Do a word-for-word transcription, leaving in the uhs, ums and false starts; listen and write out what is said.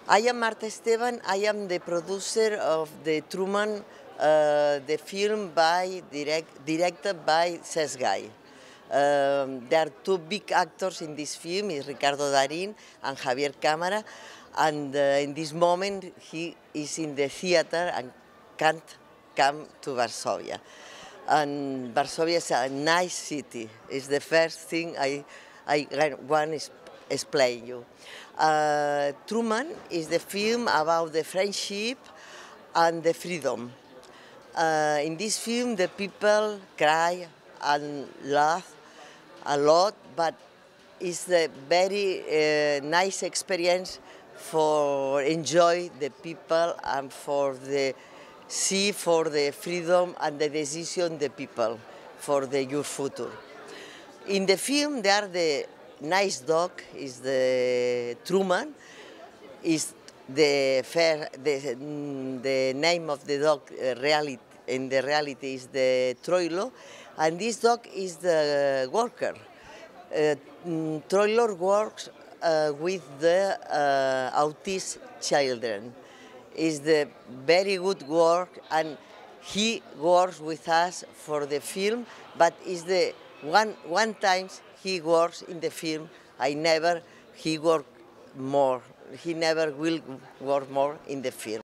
I am Marta Esteban. I am the producer of the Truman, uh, the film by direct, directed by Cesc Gai. Um, there are two big actors in this film, is Ricardo Darín and Javier Cámara, and uh, in this moment he is in the theater and can't come to Varsovia. And Varsovia is a nice city. It's the first thing I, I want to explain you. Uh, Truman is the film about the friendship and the freedom. Uh, in this film, the people cry and laugh a lot, but it's a very uh, nice experience for enjoy the people and for the see for the freedom and the decision the people for the your future. In the film, there are the nice dog is the Truman, is the fair the, the name of the dog uh, reality in the reality is the Troilo, and this dog is the worker. Uh, Troilo works uh, with the uh, autistic children. Is the very good work, and he works with us for the film, but is the one one time he works in the film. I never he work more. He never will work more in the film.